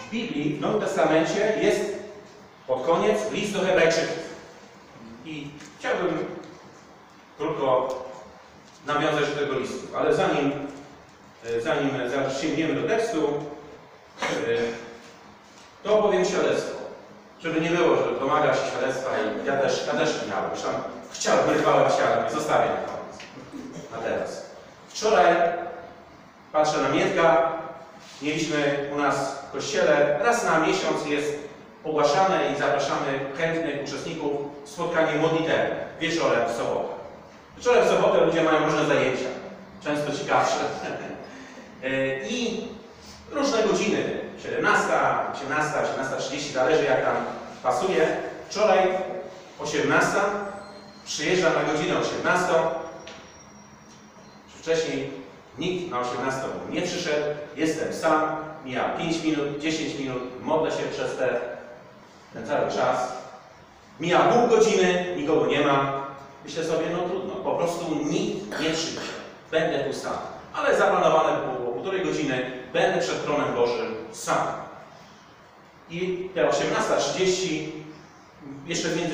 W Biblii, w Nowym Testamencie jest pod koniec list do Hebrajczyków. I chciałbym krótko nawiązać do tego listu, ale zanim sięgniemy do tekstu, to opowiem świadectwo. Żeby nie było, że domaga się świadectwa i ja też miałem. Już tam chciałem, wyrwałem się, ale nie zostawię na koniec. Na teraz. Wczoraj patrzę na Mietka. Mieliśmy u nas w kościele, raz na miesiąc jest ogłaszane i zapraszamy chętnych uczestników w spotkanie modlitewne wieczorem w sobotę. Wieczorem w sobotę ludzie mają różne zajęcia, często ciekawsze. I różne godziny, 17, 18, 18:30, zależy jak tam pasuje. Wczoraj 18, przyjeżdżam na godzinę 18. Wcześniej nikt na 18 nie przyszedł, jestem sam, mija 5 minut, 10 minut, modlę się przez ten cały czas. Mija pół godziny, nikogo nie ma. Myślę sobie, no trudno, po prostu nikt nie przyjdzie. Będę tu sam. Ale zaplanowane było półtorej godziny, będę przed tronem Bożym sam. I te 18:30, jeszcze w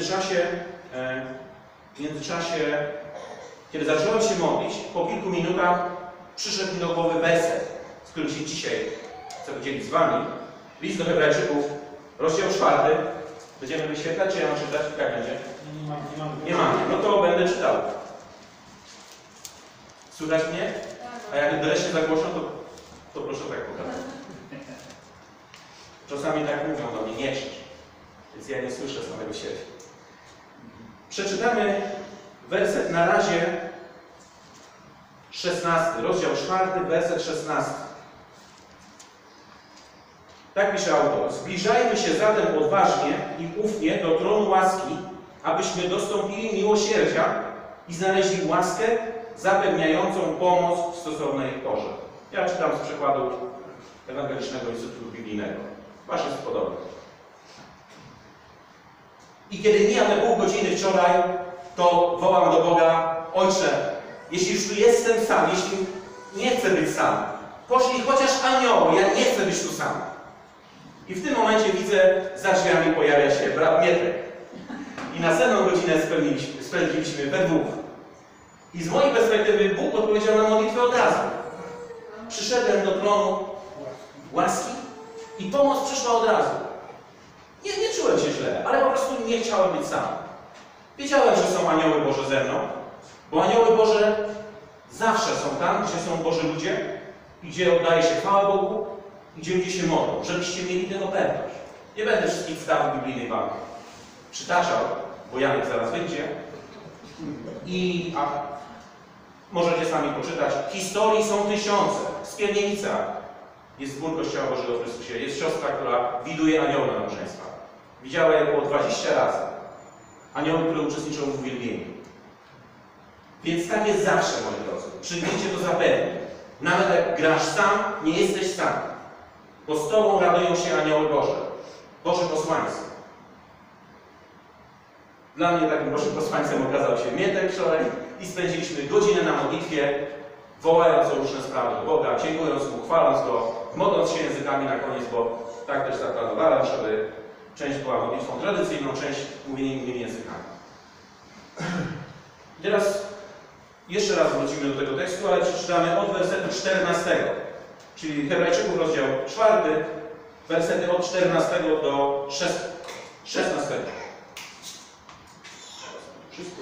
międzyczasie, kiedy zacząłem się modlić, po kilku minutach przyszedł mi do głowy werset, z którym się dzisiaj chcę podzielić z Wami. List do Hebrajczyków, rozdział 4. Będziemy wyświetlać, czy ja mam czytać? Jak będzie? Nie mam. No to będę czytał. Słychać mnie? A jak wreszcie za głośno, to proszę tak pokazać. Czasami tak mówią do mnie, nie krzycz. Więc ja nie słyszę samego siebie. Przeczytamy werset na razie 16, rozdział 4, werset 16. Tak pisze autor. Zbliżajmy się zatem odważnie i ufnie do tronu łaski, abyśmy dostąpili miłosierdzia i znaleźli łaskę zapewniającą pomoc w stosownej porze. Ja czytam z przekładu Ewangelicznego Instytutu Biblijnego. Wasz jest podobny. I kiedy mija te pół godziny wczoraj, to wołam do Boga: Ojcze, jeśli już tu jestem sam, jeśli nie chcę być sam, poszli chociaż anioły, ja nie chcę być tu sam. I w tym momencie widzę, za drzwiami pojawia się brat Mietek. I następną godzinę spędziliśmy we dwóch. I z mojej perspektywy Bóg odpowiedział na modlitwę od razu. Przyszedłem do tronu łaski i pomoc przyszła od razu. Nie czułem się źle, ale po prostu nie chciałem być sam. Wiedziałem, że są anioły Boże ze mną, bo anioły Boże zawsze są tam, gdzie są Boży ludzie i gdzie oddaje się chwała Bogu i gdzie ludzie się modlą, żebyście mieli tego pewność. Nie będę wszystkich wstawów biblijnych Wam przytaczał, bo Janek zaraz wyjdzie. Możecie sami poczytać. Historii są tysiące. W Skierniewicach jest zbór Kościoła Bożego w Chrystusie. Jest siostra, która widuje anioły na małżeństwa. Widziała je około 20 razy. Anioły, które uczestniczą w uwielbieniu. Więc tak jest zawsze, moi drodzy. Przyjmijcie to zapewne. Nawet jak grasz sam, nie jesteś sam. Bo z Tobą radują się anioły Boże. Boże posłańcy. Dla mnie takim Bożym posłańcem okazał się Mietek wczoraj i spędziliśmy godzinę na modlitwie, wołając o różne sprawy do Boga, dziękując Mu, chwaląc Go, modląc się językami na koniec, bo tak też zaplanowałem, żeby część była modlitwą tradycyjną, część mówieniem innymi językami. Teraz jeszcze raz wrócimy do tego tekstu, ale przeczytamy od wersetu 14, czyli Hebrajczyków rozdział 4, wersety od 14 do 16. Wszystko.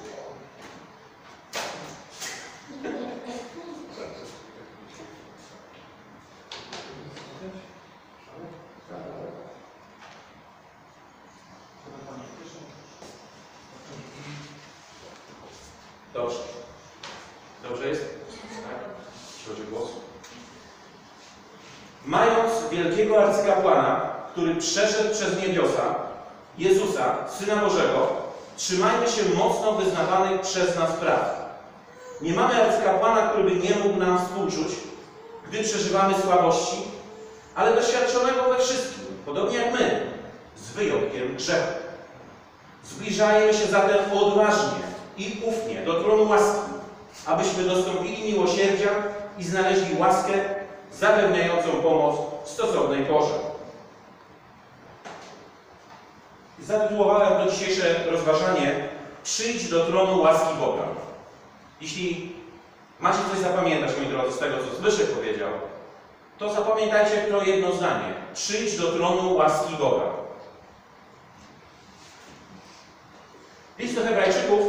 Dobrze. Dobrze jest? Tak? Jeśli chodzi o głos. Mając wielkiego arcykapłana, który przeszedł przez niebiosa, Jezusa, Syna Bożego, trzymajmy się mocno wyznawanych przez nas praw. Nie mamy arcykapłana, który by nie mógł nam współczuć, gdy przeżywamy słabości, ale doświadczonego we wszystkim, podobnie jak my, z wyjątkiem grzechu. Zbliżajmy się zatem odważnie i ufnie do tronu łaski, abyśmy dostąpili miłosierdzia i znaleźli łaskę zapewniającą pomoc w stosownej porze. zatytułowałem to dzisiejsze rozważanie Przyjdź do tronu łaski Boga. Jeśli macie coś zapamiętać, moi drodzy, z tego, co Zbyszek powiedział, to zapamiętajcie to jedno zdanie. Przyjdź do tronu łaski Boga. List do Hebrajczyków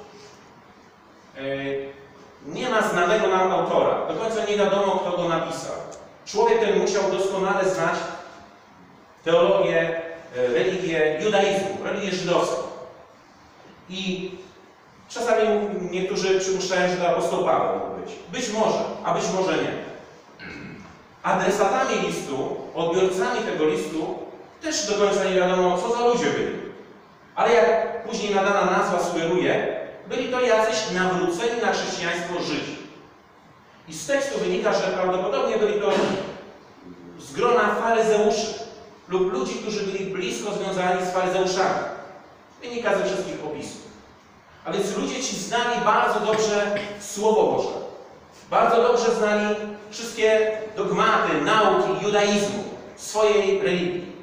nie ma znanego nam autora. Do końca nie wiadomo, kto go napisał. Człowiek ten musiał doskonale znać teologię, religię judaizmu, religię żydowską. I czasami niektórzy przypuszczają, że to apostoł Paweł mógł być. Być może, a być może nie. Adresatami listu, odbiorcami tego listu też do końca nie wiadomo, co za ludzie byli. Ale jak później nadana nazwa sugeruje, byli to jacyś nawróceni na chrześcijaństwo Żydzi. I z tekstu wynika, że prawdopodobnie byli to z grona faryzeuszy lub ludzi, którzy byli blisko związani z faryzeuszami. Wynika ze wszystkich opisów. A więc ludzie ci znali bardzo dobrze Słowo Boże. Bardzo dobrze znali wszystkie dogmaty, nauki judaizmu, swojej religii.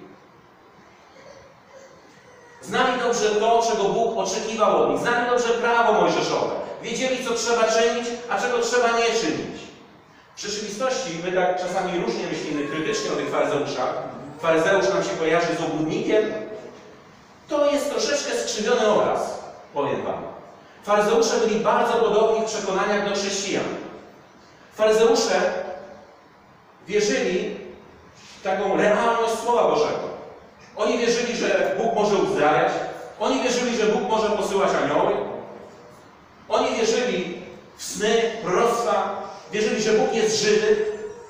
Znali dobrze to, czego Bóg oczekiwał od nich. Znali dobrze prawo mojżeszowe. Wiedzieli, co trzeba czynić, a czego trzeba nie czynić. W rzeczywistości my tak czasami różnie myślimy krytycznie o tych faryzeuszach. Faryzeusz nam się kojarzy z obłudnikiem. To jest troszeczkę skrzywiony obraz, powiem wam. Faryzeusze byli bardzo podobni w przekonaniach do chrześcijan. Faryzeusze wierzyli w taką realność Słowa Bożego. Oni wierzyli, że Bóg może uzdrawiać. Oni wierzyli, że Bóg może posyłać anioły. Oni wierzyli w sny, proroctwa. Wierzyli, że Bóg jest żywy.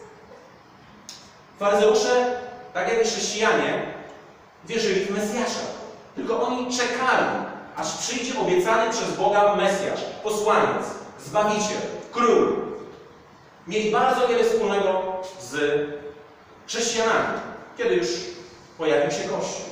Faryzeusze, tak jak i chrześcijanie, wierzyli w Mesjasza. Tylko oni czekali, aż przyjdzie obiecany przez Boga Mesjasz, posłaniec, Zbawiciel, Król. Mieli bardzo wiele wspólnego z chrześcijanami, kiedy już pojawił się Kościół.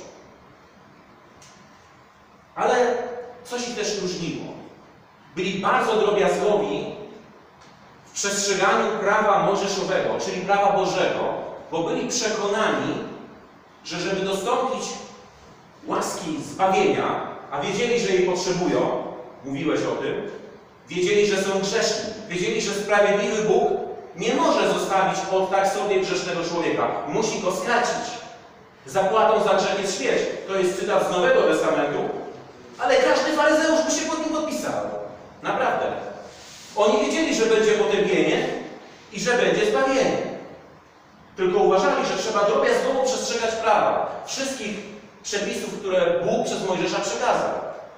Ale coś ich też różniło. Byli bardzo drobiazgowi w przestrzeganiu prawa mojżeszowego, czyli prawa Bożego, bo byli przekonani, że żeby dostąpić łaski zbawienia, a wiedzieli, że jej potrzebują, mówiłeś o tym, wiedzieli, że są grzeszni, wiedzieli, że sprawiedliwy Bóg nie może zostawić od tak sobie grzesznego człowieka. Musi go skarcić. Zapłatą za grzech jest śmierć. To jest cytat z Nowego Testamentu, ale każdy faryzeusz by się pod nim podpisał. Naprawdę. Oni wiedzieli, że będzie potępienie i że będzie zbawienie. Tylko uważali, że trzeba drobiazgowo przestrzegać prawa. Wszystkich przepisów, które Bóg przez Mojżesza przekazał.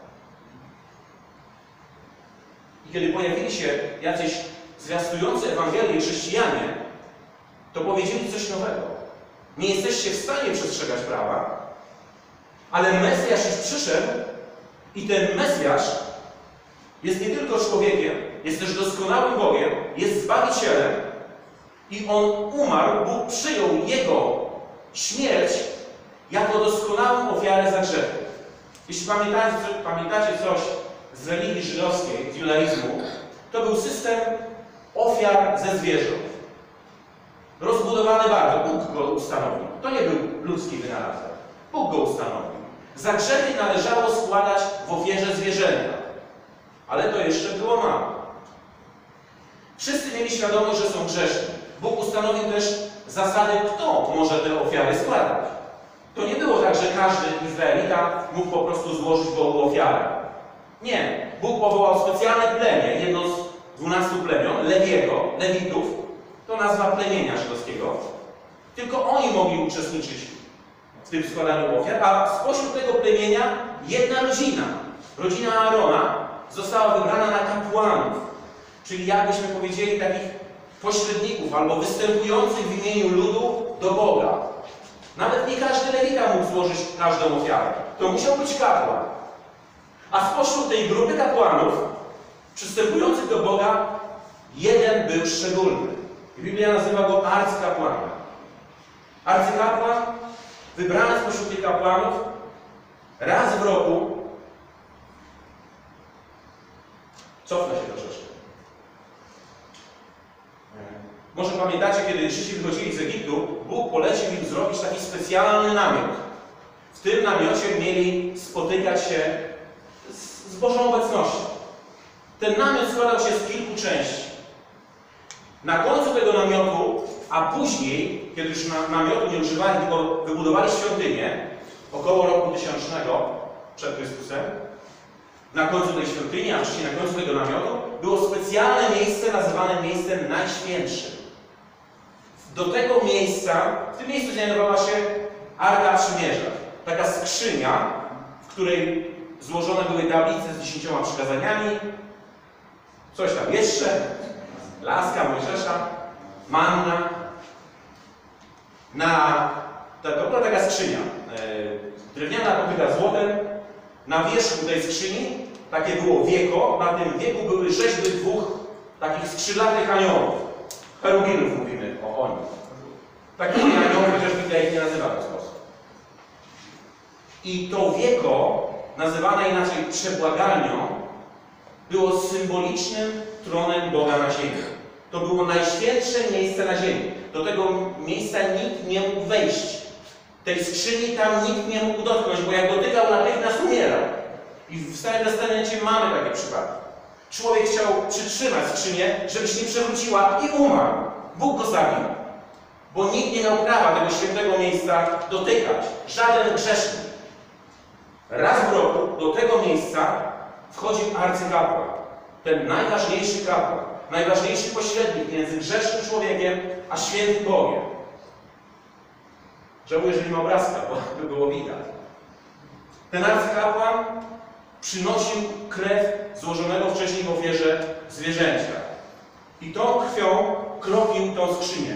I kiedy pojawili się jacyś zwiastujący Ewangelię chrześcijanie, to powiedzieli coś nowego. Nie jesteście w stanie przestrzegać prawa, ale Mesjasz już przyszedł i ten Mesjasz jest nie tylko człowiekiem, jest też doskonałym Bogiem, jest Zbawicielem i On umarł, Bóg przyjął Jego śmierć jako doskonałą ofiarę za grzechy. Jeśli pamiętacie coś z religii żydowskiej, z judaizmu, to był system ofiar ze zwierząt. Rozbudowany bardzo. Bóg go ustanowił. To nie był ludzki wynalazek. Bóg go ustanowił. Za grzechy należało składać w ofierze zwierzęta. Ale to jeszcze było mało. Wszyscy mieli świadomość, że są grzeszni. Bóg ustanowił też zasadę, kto może te ofiary składać. To nie było tak, że każdy Izraelita mógł po prostu złożyć Bogu ofiarę. Nie. Bóg powołał specjalne plemię, jedno z 12 plemion, Lewitów, to nazwa plemienia żydowskiego. Tylko oni mogli uczestniczyć w tym składaniu ofiar, a spośród tego plemienia jedna rodzina, rodzina Aarona, została wybrana na kapłanów, czyli jakbyśmy powiedzieli takich pośredników albo występujących w imieniu ludu do Boga. Nawet nie każdy lewita mógł złożyć każdą ofiarę. To musiał być kapłan. A spośród tej grupy kapłanów przystępujących do Boga jeden był szczególny. Biblia nazywa go arcykapłanem. Arcykapłan, wybrany spośród tych kapłanów, raz w roku, cofnę się troszeczkę. Może pamiętacie, kiedy Żydzi wychodzili z Egiptu, Bóg polecił im zrobić taki specjalny namiot. w tym namiocie mieli spotykać się z Bożą obecnością. Ten namiot składał się z kilku części. Na końcu tego namiotu, a później, kiedy już namiotu nie używali, tylko wybudowali świątynię, około roku 1000 przed Chrystusem, na końcu tej świątyni, a wcześniej na końcu tego namiotu, było specjalne miejsce nazywane miejscem najświętszym. Do tego miejsca, w tym miejscu znajdowała się Arka Przymierza. Taka skrzynia, w której złożone były tablice z 10 przykazaniami, coś tam jeszcze, laska Mojżesza, manna. To była taka skrzynia, drewniana pokryta złotem. Na wierzchu tej skrzyni takie było wieko, na tym wieku były rzeźby dwóch takich skrzydlatych aniołów. Cherubinów mówimy o nich. Takich aniołów, chociaż Biblia ich nie nazywa w ten sposób. I to wieko, nazywane inaczej przebłagalnią, było symbolicznym tronem Boga na ziemi. To było najświętsze miejsce na ziemi. Do tego miejsca nikt nie mógł wejść. Tej skrzyni tam nikt nie mógł dotknąć, bo jak dotykał, natychmiast umierał. I w Starym Testamencie mamy takie przypadki. Człowiek chciał przytrzymać skrzynię, żeby się nie przewróciła i umarł. Bóg go zabił. Bo nikt nie miał prawa tego świętego miejsca dotykać. Żaden grzesznik. Raz w roku do tego miejsca wchodził arcykapłan. Ten najważniejszy kapłan. Najważniejszy pośrednik między grzesznym człowiekiem a świętym Bogiem. Żałuję, że nie ma obrazka, bo by było widać. Ten arcykapłan przynosił krew złożonego wcześniej w ofierze zwierzęcia. I tą krwią kropił tą skrzynię.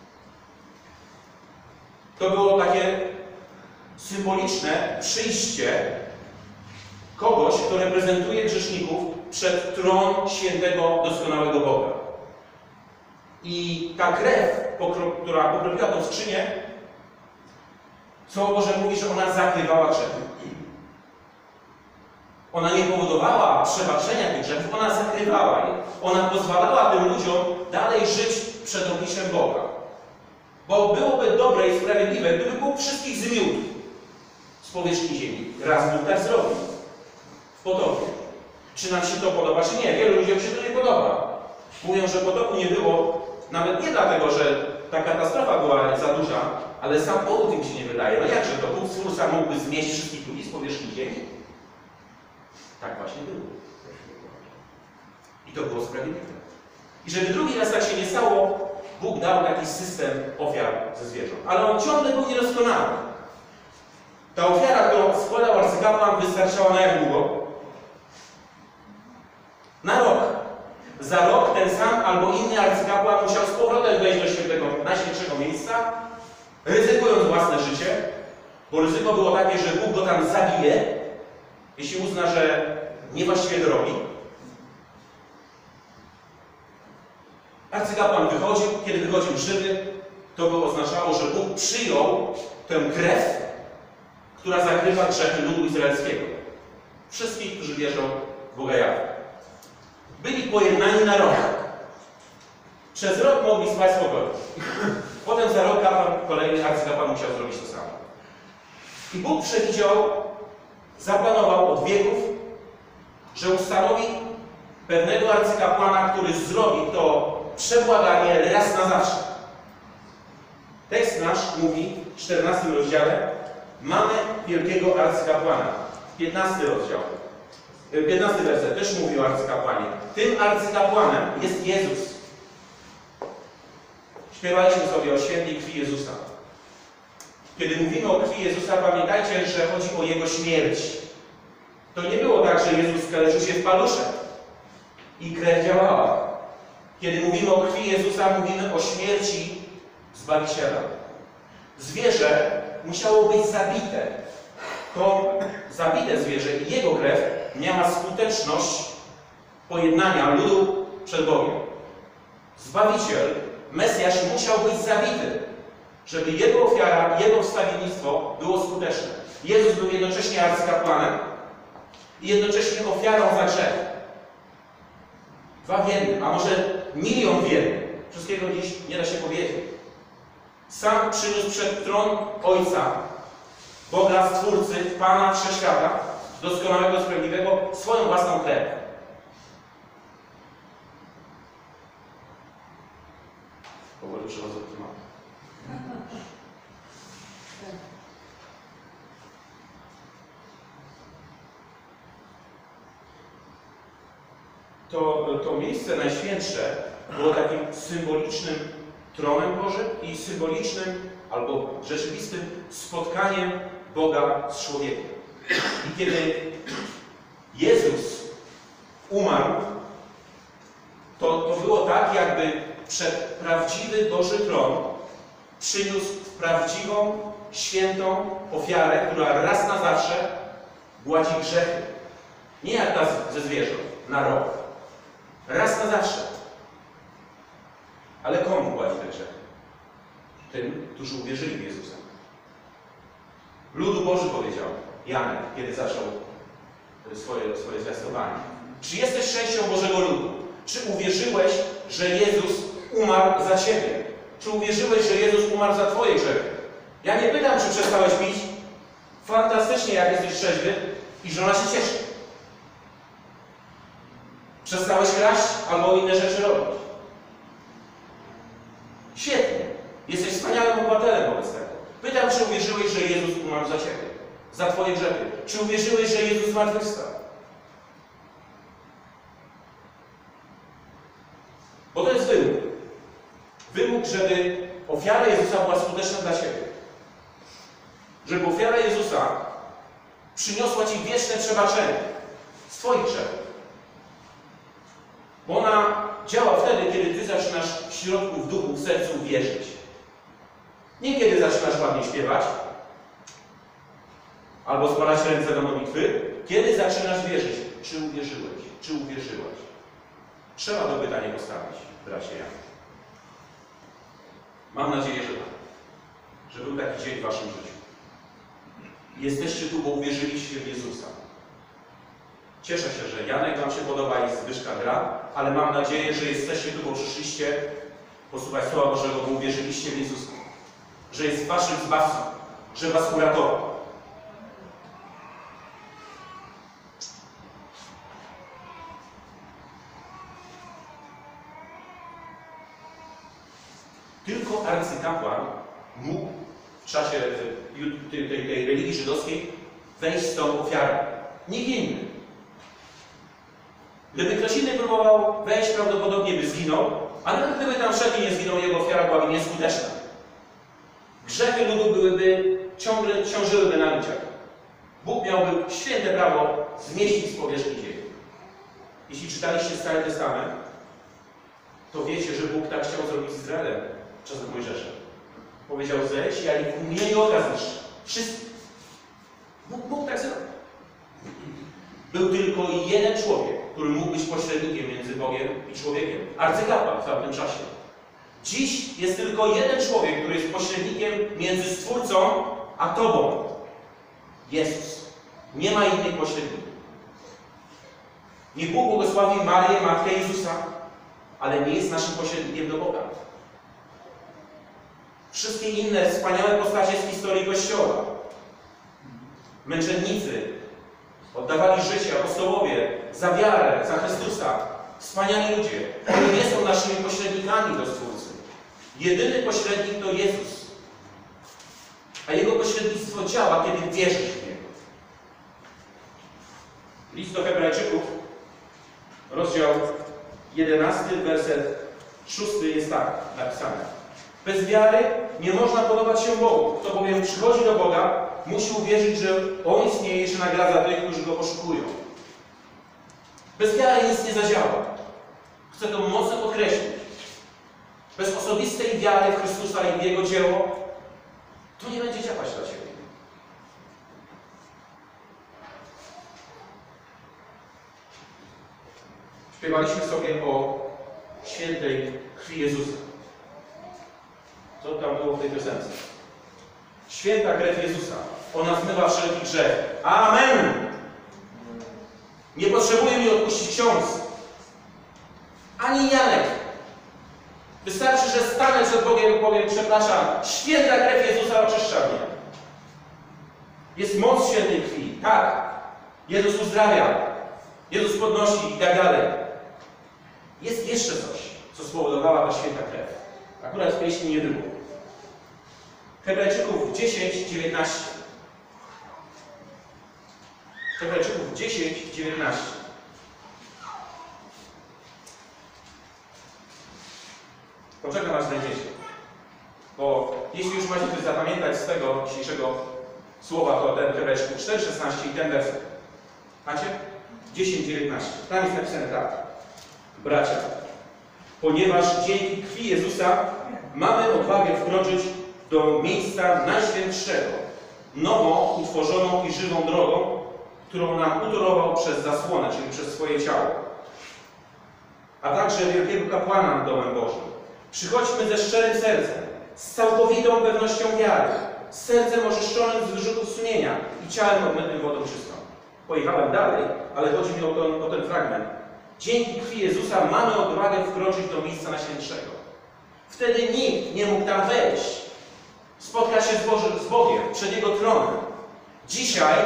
To było takie symboliczne przyjście kogoś, kto reprezentuje grzeszników przed tron świętego, doskonałego Boga. I ta krew, która pokropiła tą skrzynię, Słowo Boże mówi, że ona zakrywała grzechy. Ona nie powodowała przebaczenia tych grzechów, ona zakrywała je. Ona pozwalała tym ludziom dalej żyć przed obliczem Boga. Bo byłoby dobre i sprawiedliwe, gdyby Bóg wszystkich zmiótł z powierzchni ziemi. Raz Bóg tak zrobił. W potopie. Czy nam się to podoba, czy nie? Wielu ludziom się to nie podoba. Mówią, że potopu nie było, nawet nie dlatego, że ta katastrofa była za duża, ale sam powód im się nie wydaje. No jakże to Bóg Stwórca mógłby zmieść wszystkich ludzi z powierzchni ziemi? Tak właśnie było. I to było sprawiedliwe. I żeby drugi raz tak się nie stało, Bóg dał jakiś system ofiar ze zwierząt. Ale on ciągle był niedoskonały. Ta ofiara, którą składał arcykapłan, wystarczała na jak długo? Na rok. Za rok ten sam albo inny arcykapłan musiał z powrotem wejść do świętego, najświętszego miejsca, ryzykując własne życie, bo ryzyko było takie, że Bóg go tam zabije, jeśli uzna, że niewłaściwie to robi. Arcykapłan wychodził, kiedy wychodził żywy, to by oznaczało, że Bóg przyjął tę krew, która zakrywa grzechy ludu izraelskiego. Wszystkich, którzy wierzą w Boga Jahwe. Byli pojednani na rok. Przez rok mogli spać spokojnie. Potem za rok kolejny arcykapłan musiał zrobić to samo. I Bóg przewidział, zaplanował od wieków, że ustanowi pewnego arcykapłana, który zrobi to przebłaganie raz na zawsze. Tekst nasz mówi w 14 rozdziale: mamy wielkiego arcykapłana. 15 rozdział. 15 werset też mówi o arcykapłanie. Tym arcykapłanem jest Jezus. Śpiewaliśmy sobie o świętej krwi Jezusa. Kiedy mówimy o krwi Jezusa, pamiętajcie, że chodzi o Jego śmierć. To nie było tak, że Jezus skaleczył się w paluszek i krew działała. Kiedy mówimy o krwi Jezusa, mówimy o śmierci Zbawiciela. Zwierzę musiało być zabite. To zabite zwierzę i jego krew miała skuteczność pojednania ludu przed Bogiem. Zbawiciel, Mesjasz musiał być zabity, żeby jego ofiara, jego wstawiennictwo było skuteczne. Jezus był jednocześnie arcykapłanem i jednocześnie ofiarą za grzech. Dwa w jednym, a może milion w jednym. Wszystkiego dziś nie da się powiedzieć. Sam przyniósł przed tron Ojca Boga Stwórcy, Pana Wszechświata, doskonałego, sprawiedliwego, swoją własną krew. Powoli przechodzę do tematu. To miejsce najświętsze było takim symbolicznym tronem Bożym i symbolicznym albo rzeczywistym spotkaniem Boga z człowiekiem. I kiedy Jezus umarł, to było tak, jakby przed prawdziwy Boży tron przyniósł prawdziwą, świętą ofiarę, która raz na zawsze gładzi grzechy. Nie jak nas ze zwierząt, na rok. Raz na zawsze. Ale komu gładzi te grzechy? Tym, którzy uwierzyli w Jezusa. Ludu Boży powiedział Janek, kiedy zaczął swoje zwiastowanie. Czy jesteś częścią Bożego ludu? Czy uwierzyłeś, że Jezus umarł za ciebie? Czy uwierzyłeś, że Jezus umarł za twoje grzechy? Ja nie pytam, czy przestałeś pić. Fantastycznie, jak jesteś trzeźwy i żona się cieszy. Przestałeś kraść albo inne rzeczy robić. Świetnie. Jesteś wspaniałym obywatelem wobec tego. Pytam, czy uwierzyłeś, że Jezus umarł za ciebie, za twoje grzechy? Czy uwierzyłeś, że Jezus zmartwychwstał? Bo to jest wymóg. Wymóg, żeby ofiara Jezusa była skuteczna dla ciebie. Żeby ofiara Jezusa przyniosła ci wieczne przebaczenie z twoich grzechów. Bo ona działa wtedy, kiedy ty zaczynasz w środku, w duchu, w sercu wierzyć. Nie kiedy zaczynasz ładnie śpiewać, albo składać ręce do modlitwy, kiedy zaczynasz wierzyć. Czy uwierzyłeś? Czy uwierzyłaś? Trzeba to pytanie postawić, bracie Jan. Mam nadzieję, że tak. Że był taki dzień w waszym życiu. Jesteście tu, bo uwierzyliście w Jezusa. Cieszę się, że Janek wam się podoba i Zbyszka gra, ale mam nadzieję, że jesteście tu, bo przyszliście posłuchać Słowa Bożego, bo uwierzyliście w Jezusa. Że jest waszym zbawcą, że was uratował. Tylko arcykapłan mógł w czasie tej religii żydowskiej wejść z tą ofiarą. Nikt inny. Gdyby ktoś inny próbował wejść, prawdopodobnie by zginął, ale gdyby tam wszędzie nie zginął, jego ofiara byłaby nieskuteczna. Grzechy ludu byłyby ciągle ciążyłyby na ludziach. Bóg miałby święte prawo zmieścić z powierzchni ziemi. Jeśli czytaliście Stary Testament, to wiecie, że Bóg tak chciał zrobić z Izraelem czasem Mojżesza. Powiedział: zejdź, ja ich w mgnieniu oka zniszczę. Wszyscy. Bóg tak zrobił. Był tylko jeden człowiek, który mógł być pośrednikiem między Bogiem i człowiekiem. Arcykapłan w tamtym czasie. Dziś jest tylko jeden człowiek, który jest pośrednikiem między Stwórcą a Tobą. Jezus. Nie ma innych pośredników. Niech Bóg błogosławi Marię, Matkę Jezusa, ale nie jest naszym pośrednikiem do Boga. Wszystkie inne wspaniałe postacie z historii Kościoła, męczennicy, oddawali życie, apostołowie, za wiarę, za Chrystusa, wspaniali ludzie, oni nie są naszymi pośrednikami do Stwórcy. Jedyny pośrednik to Jezus, a Jego pośrednictwo działa, kiedy wierzysz w Niego. List do Hebrajczyków, rozdział 11, werset 6 jest tak napisane. Bez wiary nie można podobać się Bogu. Kto bowiem przychodzi do Boga, musi uwierzyć, że On istnieje i że nagradza tych, którzy Go poszukują. Bez wiary nic nie zadziała. Chcę to mocno podkreślić. Bez osobistej wiary w Chrystusa i w Jego dzieło to nie będzie działać dla Ciebie. Śpiewaliśmy sobie o świętej krwi Jezusa. Co tam było w tej piosence? Święta krew Jezusa. Ona zmywa wszelki grzech. Amen! Nie potrzebuje mi odpuścić ksiądz. Ani Janek. Wystarczy, że stanę przed Bogiem i powiem: przepraszam, święta krew Jezusa oczyszcza mnie. Jest moc świętej krwi. Tak. Jezus uzdrawia. Jezus podnosi i tak dalej. Jest jeszcze coś, co spowodowała ta święta krew. Akurat w pieśni nie było. Hebrajczyków 10, 19. Hebrajczyków 10, 19. Poczekam, aż znajdziecie. Bo jeśli już macie coś zapamiętać z tego dzisiejszego słowa, to ten Hebrajczyków 4, 16 i ten werset. Macie? 10, 19. Tam jest napisane tak. Bracia, ponieważ dzięki krwi Jezusa mamy odwagę wkroczyć do miejsca najświętszego, nową, utworzoną i żywą drogą, którą nam utorował przez zasłonę, czyli przez swoje ciało, a także wielkiego kapłana nad domem Bożym. Przychodźmy ze szczerym sercem, z całkowitą pewnością wiary, z sercem oczyszczonym z wyrzutów sumienia i ciałem obmytym wodą czystą. Pojechałem dalej, ale chodzi mi o ten fragment. Dzięki krwi Jezusa mamy odwagę wkroczyć do miejsca najświętszego. Wtedy nikt nie mógł tam wejść. Spotkać się z Bogiem, przed Jego tronem. Dzisiaj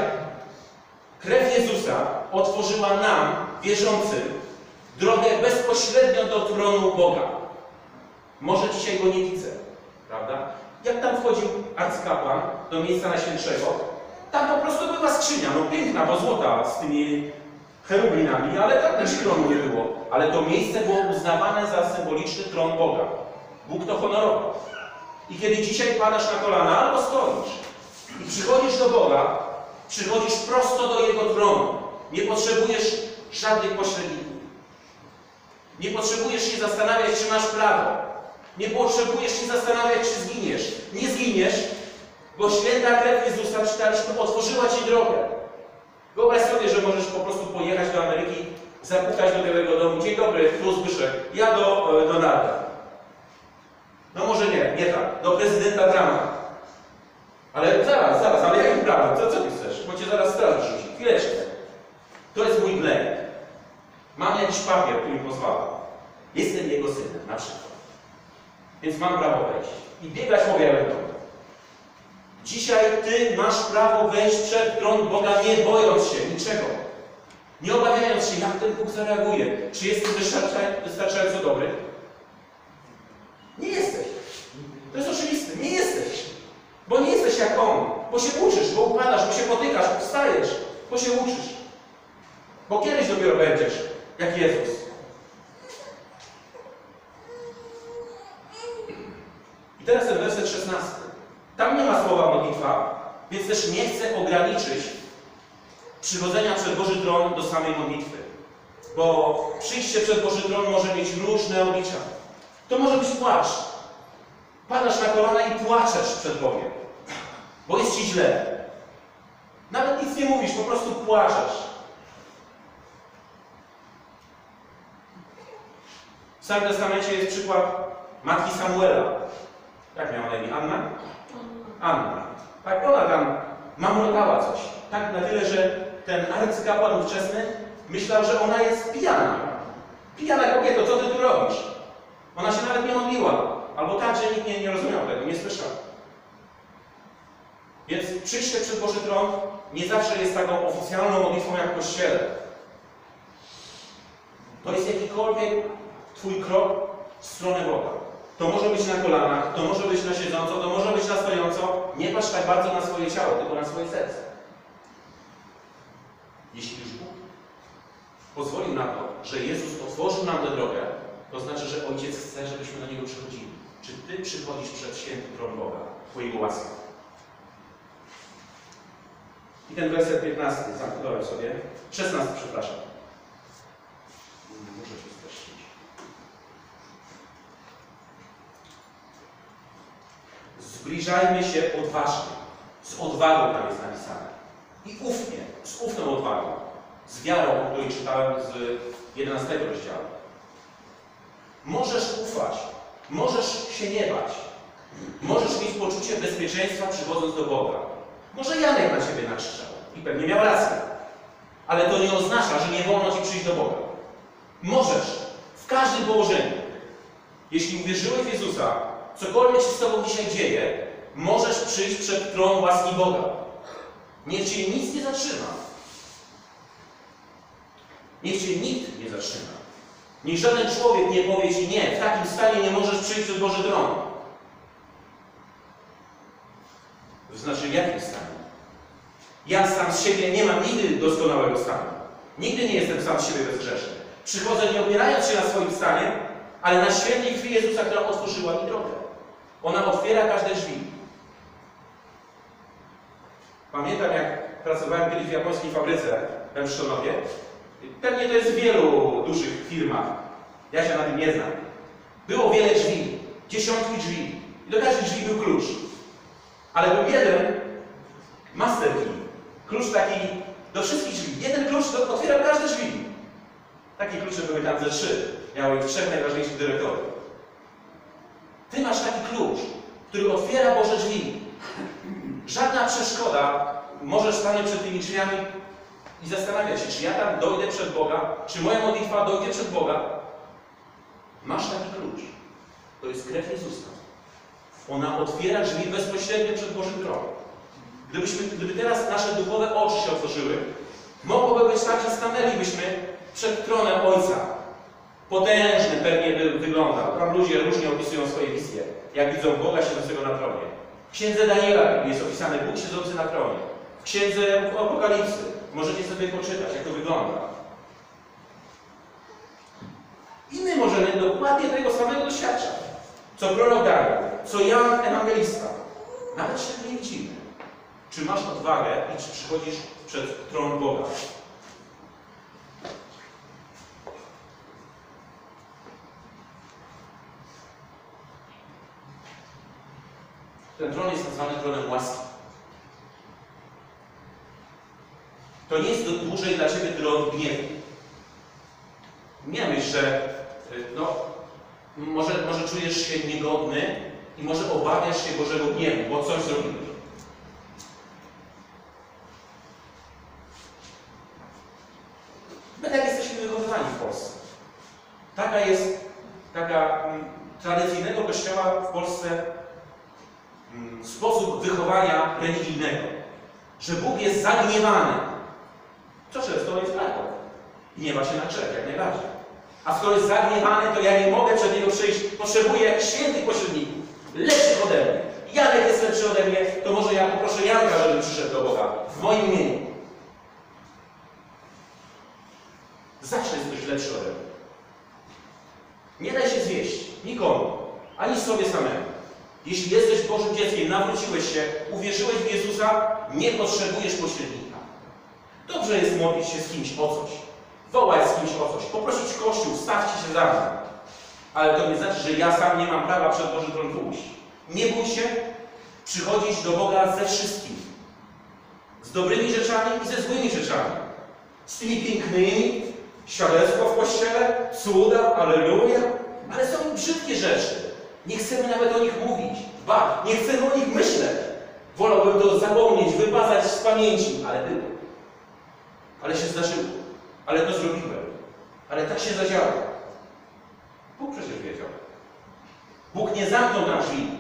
krew Jezusa otworzyła nam, wierzącym, drogę bezpośrednio do tronu Boga. Może dzisiaj Go nie widzę, prawda? Jak tam wchodził arcykapłan do miejsca najświętszego, tam po prostu była skrzynia, no piękna, bo złota z tymi cherubinami, ale tam też tronu nie było. Ale to miejsce było uznawane za symboliczny tron Boga. Bóg to honorował. I kiedy dzisiaj padasz na kolana albo stoisz i przychodzisz do Boga, przychodzisz prosto do Jego tronu. Nie potrzebujesz żadnych pośredników. Nie potrzebujesz się zastanawiać, czy masz prawo. Nie potrzebujesz się zastanawiać, czy zginiesz. Nie zginiesz, bo święta krew Jezusa, czytaliśmy, otworzyła Ci drogę. Wyobraź sobie, że możesz po prostu pojechać do Ameryki, zapukać do Białego Domu. Dzień dobry, tu Zbyszek. Ja do Donalda. No może nie tak. Do prezydenta Trumpa. Ale zaraz, ale jakim prawem? Co ty chcesz? Bo cię zaraz straż rzuci. Chwileczkę. To jest mój glejt. Mam jakiś papier, który mi pozwala. Jestem jego synem, na przykład. Więc mam prawo wejść. I biegać po Białym Domu. Dzisiaj ty masz prawo wejść przed tron Boga, nie bojąc się niczego. Nie obawiając się, jak ten Bóg zareaguje. Czy jestem wystarczająco dobry? Nie jesteś. To jest oczywiste. Nie jesteś. Bo nie jesteś jak On. Bo się uczysz, bo upadasz, bo się potykasz, bo wstajesz. Bo się uczysz. Bo kiedyś dopiero będziesz jak Jezus. I teraz ten werset 16. Tam nie ma słowa modlitwa, więc też nie chcę ograniczyć przychodzenia przed Boży Tron do samej modlitwy. Bo przyjście przed Boży Tron może mieć różne oblicza. To może być płacz. Padasz na kolana i płaczesz przed Bogiem, bo jest ci źle. Nawet nic nie mówisz, po prostu płaczesz. W Starym Testamencie jest przykład matki Samuela. Jak miała na imię? Anna? Anna. Tak, ona tam mamrotała coś. Tak na tyle, że ten arcykapłan ówczesny myślał, że ona jest pijana. Pijana kobieto, co ty tu robisz? Ona się nawet nie modliła. Albo tak, że nikt nie rozumiał tego, nie słyszał. Więc przyjście przed Boży Tron nie zawsze jest taką oficjalną modlitwą jak w Kościele. To jest jakikolwiek twój krok w stronę Boga. To może być na kolanach, to może być na siedząco, to może być na stojąco. Nie patrz tak bardzo na swoje ciało, tylko na swoje serce. Jeśli już Bóg pozwolił na to, że Jezus otworzył nam tę drogę, to znaczy, że Ojciec chce, żebyśmy do Niego przychodzili. Czy Ty przychodzisz przed święty tron Boga, po Jego łasce? I ten werset 15, zamknąłem sobie. 16, przepraszam. Muszę się streszczyć. Zbliżajmy się odważnie. Z odwagą tam jest napisane. I ufnie, z ufną odwagą. Z wiarą, o której czytałem z 11 rozdziału. Możesz ufać. Możesz się nie bać. Możesz mieć poczucie bezpieczeństwa przychodząc do Boga. Może Janek na Ciebie nakrzyczał i pewnie miał rację. Ale to nie oznacza, że nie wolno Ci przyjść do Boga. Możesz w każdym położeniu. Jeśli uwierzyłeś w Jezusa, cokolwiek się z Tobą dzisiaj dzieje, możesz przyjść przed tron łaski Boga. Niech Cię nic nie zatrzyma. Niech Cię nikt nie zatrzyma. Niech żaden człowiek nie powie Ci nie, w takim stanie nie możesz przyjść przed Boży tron. To znaczy w jakim stanie? Ja sam z siebie nie mam nigdy doskonałego stanu. Nigdy nie jestem sam z siebie bezgrzeszny. Przychodzę nie opierając się na swoim stanie, ale na świętej krwi Jezusa, która otworzyła mi drogę. Ona otwiera każde drzwi. Pamiętam, jak pracowałem kiedyś w japońskiej fabryce w Mszczonowie. Pewnie to jest w wielu dużych firmach. Ja się na tym nie znam. Było wiele drzwi, dziesiątki drzwi. I do każdych drzwi był klucz. Ale był jeden master key. Klucz taki do wszystkich drzwi. Jeden klucz otwierał każde drzwi. Takie klucze były tam ze 3. Miało ich 3 najważniejszych dyrektorów. Ty masz taki klucz, który otwiera Boże drzwi. Żadna przeszkoda może stanie przed tymi drzwiami i zastanawiać się, czy ja tam dojdę przed Boga, czy moja modlitwa dojdzie przed Boga. Masz taki klucz. To jest krew Jezusa. Ona otwiera drzwi bezpośrednio przed Bożym tronem. Gdyby teraz nasze duchowe oczy się otworzyły, mogłoby być tak, że stanęlibyśmy przed tronem Ojca. Potężny pewnie by wyglądał. Tam ludzie różnie opisują swoje wizje, jak widzą Boga siedzącego na tronie. W księdze Daniela jest opisany Bóg siedzący na tronie. W księdze Apokalipsy możecie sobie poczytać, jak to wygląda. I my możemy dokładnie tego samego doświadczać, co prorok Daniel, co Jan Ewangelista. Nawet się nie widzimy. Czy masz odwagę i czy przychodzisz przed tron Boga? Ten tron jest nazwany tronem łaski. To nie jest dłużej dla Ciebie tron gniewu. Nie myśl, że może czujesz się niegodny i może obawiasz się Bożego gniewu, bo coś zrobiłeś. My tak jesteśmy wychowywani w Polsce. Taka tradycyjnego Kościoła w Polsce sposób wychowania religijnego, że Bóg jest zagniewany, co często jest prawdą. I nie ma się na grzech, jak najbardziej. A skoro jest zagniewany, to ja nie mogę przed Niego przyjść. Potrzebuję świętych pośredników, lepszych ode mnie. Janek jest lepszy ode mnie, to może ja poproszę Janka, żeby przyszedł do Boga w moim imieniu. Zawsze jest ktoś lepszy ode mnie. Nie daj się zwieść nikomu, ani sobie samemu. Jeśli jesteś Bożym dzieckiem, nawróciłeś się, uwierzyłeś w Jezusa, nie potrzebujesz pośrednika. Dobrze jest modlić się z kimś o coś, wołać z kimś o coś, poprosić Kościół, stawcie się za mną. Ale to nie znaczy, że ja sam nie mam prawa przed Bożym tron pójść. Nie bój się przychodzić do Boga ze wszystkim. Z dobrymi rzeczami i ze złymi rzeczami. Z tymi pięknymi, świadectwo w Kościele, cuda, alleluja, ale są i brzydkie rzeczy. Nie chcemy nawet o nich mówić. Ba, nie chcemy o nich myśleć. Wolałbym to zapomnieć, wypazać z pamięci, ale było. Ale się zdarzyło. Ale to zrobiłem. Ale tak się zadziało. Bóg przecież wiedział. Bóg nie zamknął nam drzwi.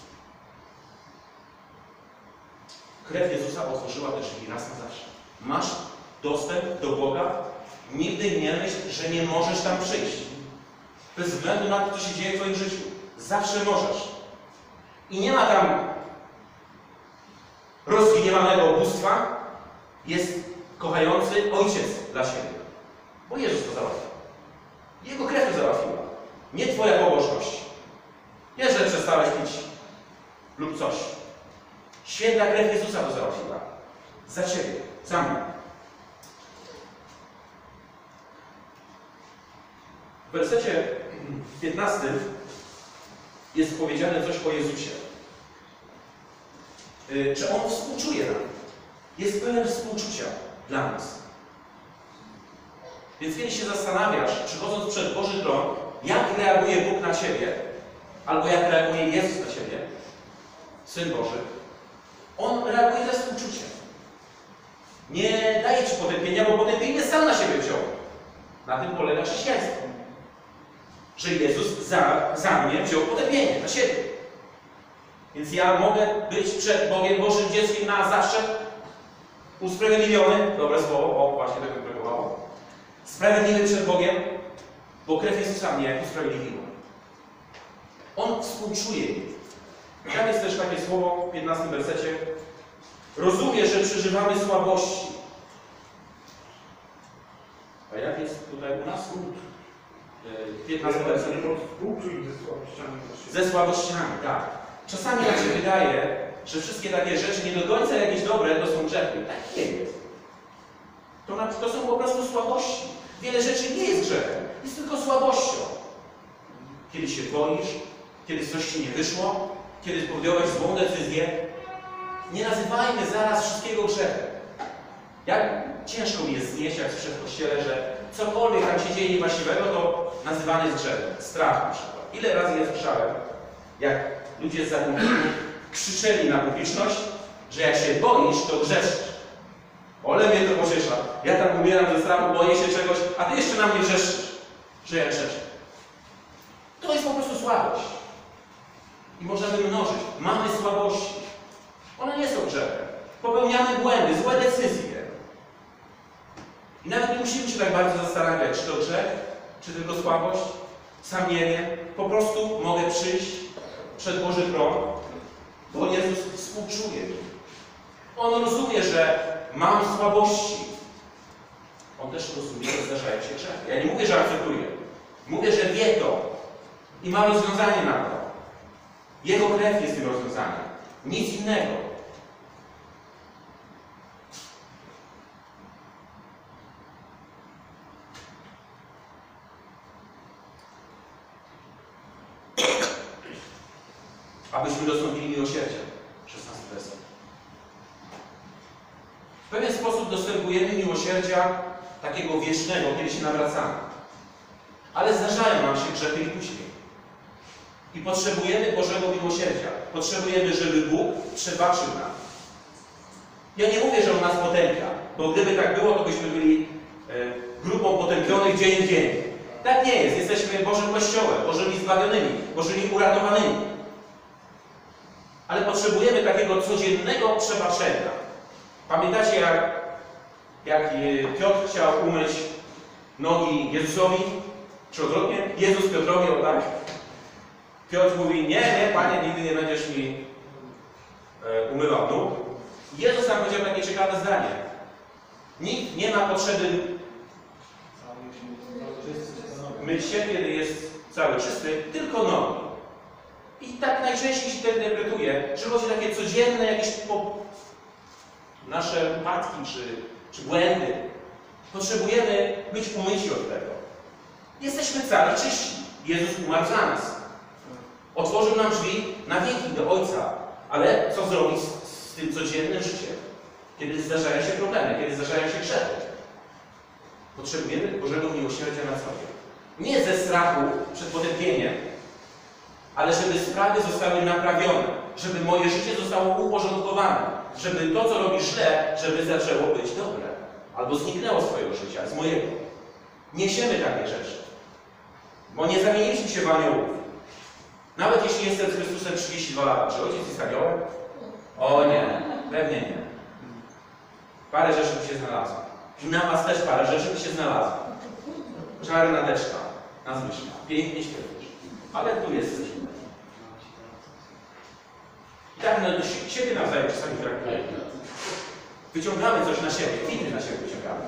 Krew Jezusa otworzyła te drzwi raz na zawsze. Masz dostęp do Boga. Nigdy nie myśl, że nie możesz tam przyjść. Bez względu na to, co się dzieje w Twoim życiu. Zawsze możesz. I nie ma tam rozgniewanego bóstwa. Jest kochający Ojciec dla siebie. Bo Jezus to załatwił. Jego krew to załatwiła. Nie Twoja pobożność. Nie, że przestałeś pić lub coś. Święta krew Jezusa to załatwiła. Za Ciebie. Za mnie. W wersecie 15 jest powiedziane coś o Jezusie. Że On współczuje nam. Jest pełen współczucia dla nas. Więc kiedy się zastanawiasz, przychodząc przed Boży tron, jak reaguje Bóg na Ciebie, albo jak reaguje Jezus na Ciebie, Syn Boży, On reaguje ze współczuciem. Nie daje Ci potępienia, bo potępienie sam na siebie wziął. Na tym polega chrześcijaństwo. Że Jezus za mnie wziął potępienie na siebie. Więc ja mogę być przed Bogiem Bożym dzieckiem na zawsze. Usprawiedliwiony, dobre słowo, o właśnie tego brakowało. Sprawiedliwy przed Bogiem, bo krew Jezusa mnie usprawiedliwiła. On współczuje mi. Tam jest też takie słowo w 15 wersecie. Rozumie, że przeżywamy słabości. A jak jest tutaj u nas? 15 werset. Ze słabościami, tak. Czasami nam się wydaje, że wszystkie takie rzeczy nie do końca jakieś dobre to są grzechy. Tak nie jest. To są po prostu słabości. Wiele rzeczy nie jest grzechem, jest tylko słabością. Kiedy się boisz, kiedy coś ci nie wyszło, kiedy podjąłeś złą decyzję, nie nazywajmy zaraz wszystkiego grzechem. Jak ciężko mi jest znieść, jak słyszę w kościele, że cokolwiek tam się dzieje niewłaściwego, to nazywany jest grzechem. Strach na przykład. Ile razy ja słyszałem, jak ludzie z zakonników krzyczeli na publiczność, że jak się boisz, to grzeszysz. Ole mnie to pociesza. Ja tam umieram ze strachu, boję się czegoś, a ty jeszcze na mnie grzeszysz, że ja grzeszę. To jest po prostu słabość. I możemy mnożyć. Mamy słabości. One nie są grzechem. Popełniamy błędy, złe decyzje. I nawet nie musimy się tak bardzo zastanawiać, czy to grzech, czy tylko słabość. Sam nie wiem. Po prostu mogę przyjść przed Boży tron, bo Jezus współczuje mi. On rozumie, że mam słabości. On też rozumie, że zdarzają się grzechy. Ja nie mówię, że akceptuję. Mówię, że wie to i ma rozwiązanie na to. Jego krew jest tym rozwiązaniem. Nic innego. Abyśmy dostąpili miłosierdzia. 16 werset. W pewien sposób dostępujemy miłosierdzia takiego wiecznego, kiedy się nawracamy. Ale zdarzają nam się grzechy i później. I potrzebujemy Bożego miłosierdzia. Potrzebujemy, żeby Bóg przebaczył nam. Ja nie mówię, że On nas potępia, bo gdyby tak było, to byśmy byli grupą potępionych dzień w dzień. Tak nie jest. Jesteśmy Bożym Kościołem, Bożymi zbawionymi, Bożymi uratowanymi. Ale potrzebujemy takiego codziennego przebaczenia. Pamiętacie, jak Piotr chciał umyć nogi Jezusowi? Czy odwrotnie? Jezus Piotrowi, o tak? Piotr mówi, nie, Panie, nigdy nie będziesz mi umywał nóg. Jezus nam powiedział takie ciekawe zdanie. Nikt nie ma potrzeby myć się, kiedy jest cały czysty, tylko nogi. I tak najczęściej się to interpretuje, że chodzi o takie codzienne jakieś nasze upadki czy błędy. Potrzebujemy być umyci od tego. Jesteśmy cali czyści. Jezus umarł za nas. Otworzył nam drzwi na wieki do Ojca. Ale co zrobić z tym codziennym życiem? Kiedy zdarzają się problemy, kiedy zdarzają się grzechy. Potrzebujemy Bożego miłosierdzia na sobie. Nie ze strachu przed potępieniem, ale żeby sprawy zostały naprawione, żeby moje życie zostało uporządkowane, żeby to, co robi źle, żeby zaczęło być dobre, albo zniknęło z swojego życia, z mojego. Niesiemy takie rzeczy, bo nie zamieniliśmy się w aniołów. Nawet jeśli jestem z Chrystusem 32 lata, czy ojciec jest aniołem? O nie, pewnie nie. Parę rzeczy by się znalazło. I na was też parę rzeczy by się znalazło. Czarna teczka, nazwyszna, pięknie śpiewasz. Ale tu jesteś. I tak siebie nawzajem czasami traktujemy. Wyciągamy coś na siebie, winy na siebie wyciągamy.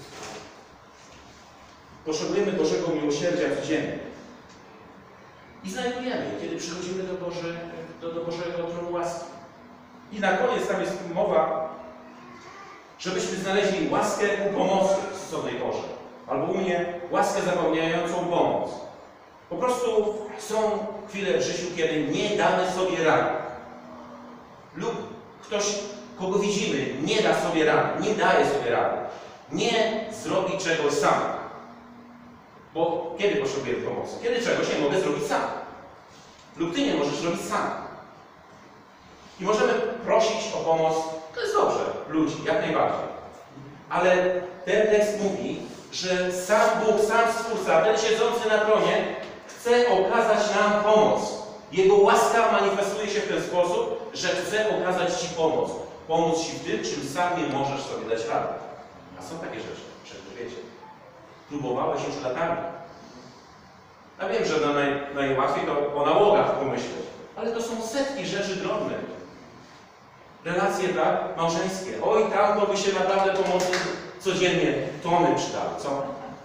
Potrzebujemy Bożego miłosierdzia codziennie. I znajdujemy, kiedy przychodzimy do Bożego tronu łaski. I na koniec tam jest mowa, żebyśmy znaleźli łaskę ku pomocy w stosownej porze. Albo u mnie łaskę zapełniającą pomoc. Po prostu są chwile w życiu, kiedy nie damy sobie rady. Lub ktoś, kogo widzimy, nie da sobie rady, nie daje sobie rady. Nie zrobi czegoś sam. Bo kiedy potrzebuję pomocy? Kiedy czegoś nie mogę zrobić sam. Lub ty nie możesz robić sam. I możemy prosić o pomoc, to jest dobrze, ludzi, jak najbardziej. Ale ten tekst mówi, że sam Bóg, sam Stwórca, ten siedzący na tronie, chce okazać nam pomoc. Jego łaska manifestuje się w ten sposób, że chce okazać Ci pomoc. Pomóc Ci w tym, czym sam nie możesz sobie dać rady. A są takie rzeczy, przecież wiecie. Próbowałeś już latami. Ja wiem, że najłatwiej to o nałogach pomyśleć, ale to są setki rzeczy drobnych. Relacje, tak, małżeńskie. Oj, tam to by się naprawdę pomocy codziennie tony przydały, co?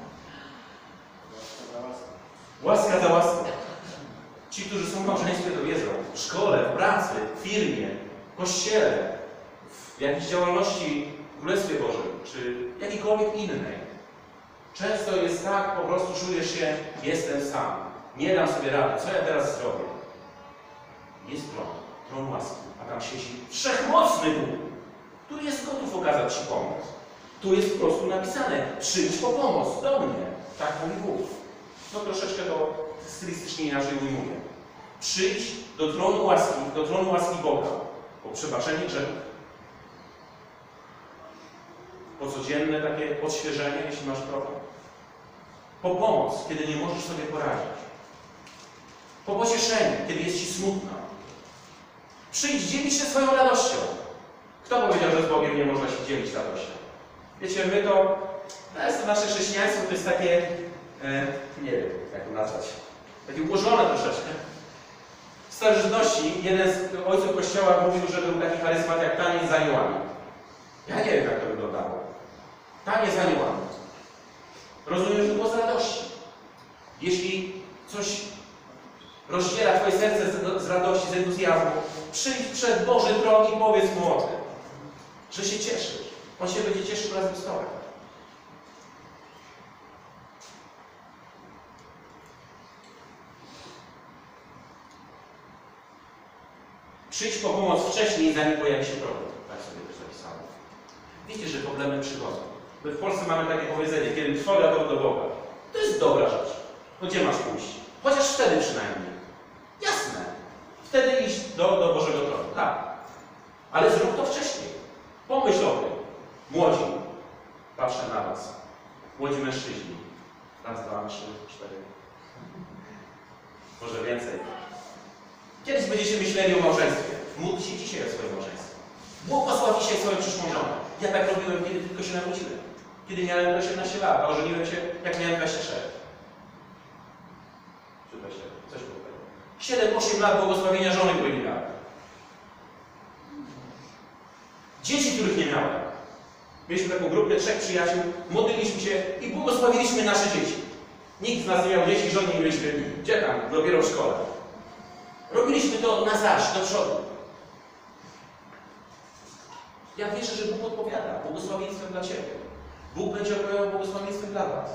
Łaska za łaskę. Ci, którzy są w małżeństwie, to wiedzą. W szkole, w pracy, w firmie, w kościele, w jakiejś działalności w Królestwie Bożym, czy jakiejkolwiek innej. Często jest tak, po prostu czujesz się, jestem sam. Nie dam sobie rady. Co ja teraz zrobię? Jest tron łaski, a tam siedzi wszechmocny Bóg, który jest gotów okazać Ci pomoc. Tu jest po prostu napisane, przyjdź po pomoc do mnie. Tak mówi Bóg. No troszeczkę to stylistycznie inaczej ujmuję. Przyjdź do tronu łaski Boga, po przebaczenie grzechów, po codzienne takie odświeżenie, jeśli masz problem, po pomoc, kiedy nie możesz sobie poradzić, po pocieszenie, kiedy jest Ci smutno. Przyjdź dzielić się swoją radością. Kto powiedział, że z Bogiem nie można się dzielić radością? Wiecie, my to nasze chrześcijaństwo to jest takie, nie wiem, jak to nazwać, takie ułożone troszeczkę. W starożytności jeden z ojców Kościoła mówił, że był taki charyzmat jak taniec z aniołami. Ja nie wiem, jak to wyglądało. Taniec z aniołami. Rozumiem, że było z radości. Jeśli coś rozdziela Twoje serce z radości, z entuzjazmu, przyjdź przed Boży tron i powiedz Mu o tym, że się cieszysz. On się będzie cieszył razem z Tobą. Przyjdź po pomoc wcześniej, zanim pojawi się problem. Tak sobie też zapisałem. Wiecie, że problemy przychodzą. My w Polsce mamy takie powiedzenie, kiedy trwoga to do Boga. To jest dobra rzecz. No gdzie masz pójść? Chociaż wtedy przynajmniej. Jasne. Wtedy iść do Bożego tronu. Tak. Ale zrób to wcześniej. Pomyśl o tym. Młodzi. Patrzę na Was. Młodzi mężczyźni. Raz, dwa, trzy, cztery. Może więcej. Kiedyś będziecie myśleli o małżeństwie. Módl się dzisiaj o swoim małżeństwie. Błogosław dzisiaj swoją przyszłą żonę. Ja tak robiłem, kiedy tylko się nawróciłem. Kiedy miałem 18 lat, a ożeniłem się, jak miałem 26. Czy 27? Coś było tego. 7-8 lat błogosławienia żony, której nie miałem. Dzieci, których nie miałem. Mieliśmy taką grupę 3 przyjaciół, modliliśmy się i błogosławiliśmy nasze dzieci. Nikt z nas nie miał dzieci, żony nie mieliśmy. Gdzie tam? Dopiero w szkole. Robiliśmy to na zaś, do przodu. Ja wierzę, że Bóg odpowiada błogosławieństwem dla Ciebie. Bóg będzie odpowiadał błogosławieństwem dla Was.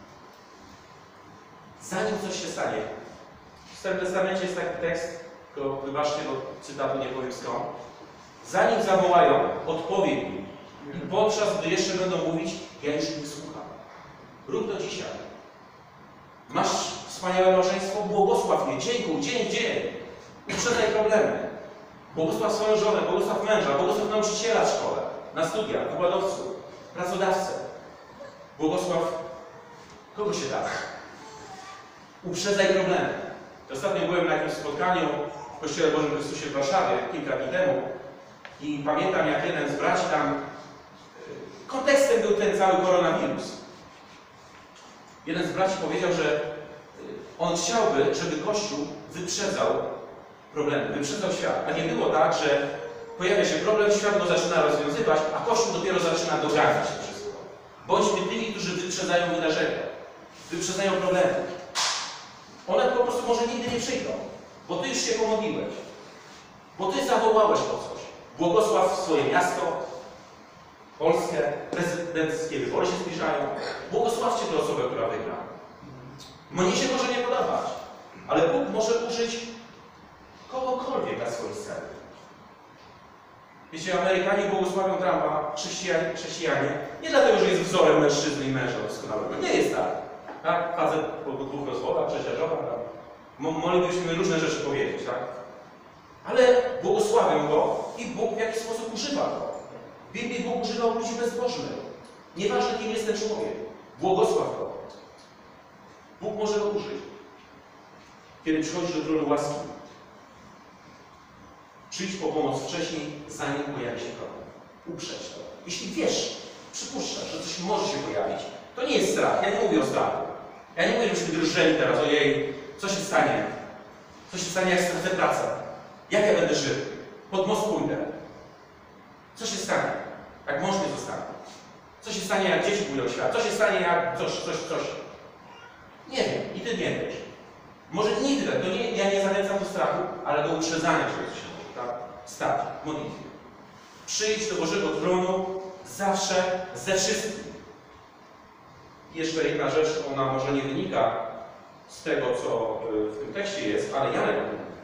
Zanim coś się stanie. W Starym Testamencie jest taki tekst, tylko wybaczcie, bo cytatu nie powiem skąd. Zanim zawołają, odpowiedz mi. I podczas gdy jeszcze będą mówić, ja już nie słucham. Rób to dzisiaj. Masz wspaniałe małżeństwo, błogosław mnie, dziękuj, dzień w dzień. Uprzedzaj problemy. Błogosław swoją żonę, błogosław męża, błogosław nauczyciela w szkole, na studiach, wykładowców, pracodawcę. Błogosław kogo się da. Uprzedzaj problemy. Ostatnio byłem na jakimś spotkaniu w Kościele Bożym Chrystusie w Warszawie kilka dni temu i pamiętam, jak jeden z braci tam, kontekstem był ten cały koronawirus. Jeden z braci powiedział, że on chciałby, żeby Kościół wyprzedzał problemy, wyprzedzał świat. A nie było tak, że pojawia się problem, świat go zaczyna rozwiązywać, a Kościół dopiero zaczyna doganiać się wszystko. Bądźmy tymi, którzy wyprzedzają wydarzenia, wyprzedzają problemy. One po prostu może nigdy nie przyjdą, bo Ty już się pomodliłeś, bo Ty zawołałeś po coś. Błogosław swoje miasto, Polskę, prezydenckie wybory się zbliżają. Błogosławcie tę osobę, która wygra. Mnie się może nie podobać, ale Bóg może użyć kogokolwiek na swoim celu. Wiecie, Amerykanie błogosławią Trumpa, chrześcijanie, nie dlatego, że jest wzorem mężczyzny i męża doskonałego. Nie jest tak. Tak? Facet po 2 rozwodach, trzecia żona. Moglibyśmy różne rzeczy powiedzieć, tak? Ale błogosławią go i Bóg w jakiś sposób używa go. W Biblii Bóg używał ludzi bezbożnych. Nieważne, kim jest ten człowiek. Błogosław go. Bóg może go użyć. Kiedy przychodzi do tronu łaski. Przyjdź po pomoc wcześniej, zanim pojawi się problem. Uprzeć to. Jeśli wiesz, przypuszczasz, że coś może się pojawić, to nie jest strach. Ja nie mówię o strachu. Ja nie mówię, żebyśmy drżeli teraz, ojej, co się stanie? Co się stanie, jak stracę pracę? Jak ja będę żył? Pod most pójdę. Co się stanie, jak mąż nie zostanie? Co się stanie, jak dzieci pójdą w świat? Co się stanie, jak coś? Nie wiem i ty nie wiesz. Może nigdy, to nie, ja nie zachęcam do strachu, ale do uprzedzania czegoś się może, tak? Stać w modlitwie. Przyjdź do Bożego Tronu zawsze ze wszystkim. Jeszcze jedna rzecz, ona może nie wynika z tego, co w tym tekście jest, ale Janek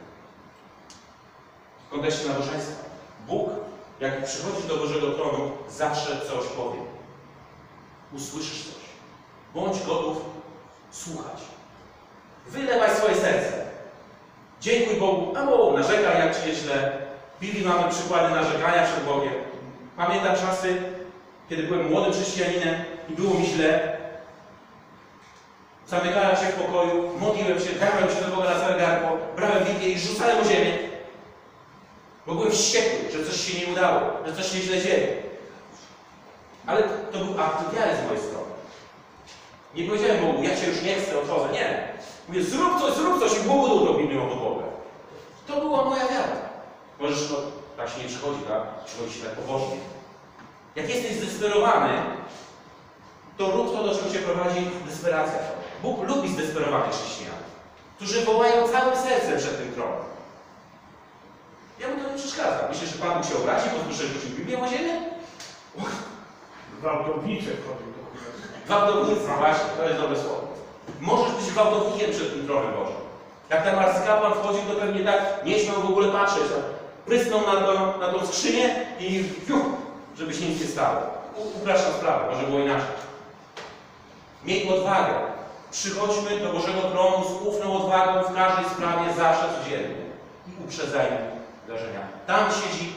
w kontekście nabożeństwa. Bóg, jak przychodzisz do Bożego Tronu, zawsze coś powie. Usłyszysz coś. Bądź gotów słuchać. Wylewaj swoje serce. Dziękuj Bogu, albo narzekaj, jak ci jest źle. W Biblii mamy przykłady narzekania przed Bogiem. Pamiętam czasy, kiedy byłem młodym chrześcijaninem i było mi źle. Zamykałem się w pokoju, modliłem się, garłem się do Boga na całe gardło, brałem Biblię i rzucałem o ziemię. Bo byłem wściekły, że coś się nie udało, że coś się źle dzieje. Ale to był akt wiary z mojej strony. Nie powiedziałem Bogu, ja Cię już nie chcę, odchodzę. Nie. Mówię, zrób coś i Bogu dał tą Biblią podłogę. To była moja wiara. Możesz, no, tak się nie przychodzi, tak? Przychodzi się tak pobożnie. Jak jesteś zdesperowany, to rób to, do czego Cię prowadzi desperacja. Bóg lubi zdesperowanych chrześcijan, którzy wołają całym sercem przed tym tronem. Ja mu to nie przeszkadza. Myślisz, że Pan Bóg się obrazi, bo słyszę, że rzucił Biblię o ziemię? Gwałtownicze wchodzą do królestwa. Gwałtownictwo, właśnie, to jest dobre słowo. Możesz być gwałtownikiem przed tym tronem Bożym. Jak ten arcykapłan wchodził, to pewnie tak nie śmiał w ogóle patrzeć. Prysnął na tą skrzynię i żeby się nic nie stało. Upraszczam sprawę, może było inaczej. Miej odwagę. Przychodźmy do Bożego Tronu z ufną odwagą w każdej sprawie zawsze codziennie. I uprzedzajmy wydarzenia. Tam siedzi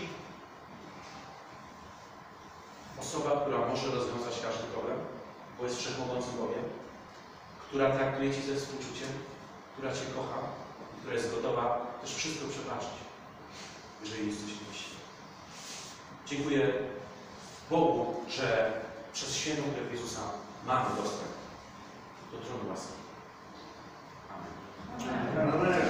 osoba, która może rozwiązać każdy problem, bo jest wszechmogącym Bogiem, która traktuje Cię ze współczuciem, która Cię kocha i która jest gotowa też wszystko przebaczyć, jeżeli jest coś niewyśle. Dziękuję Bogu, że przez świętą krew Jezusa mamy dostęp do tronu łaski. Amen. Amen.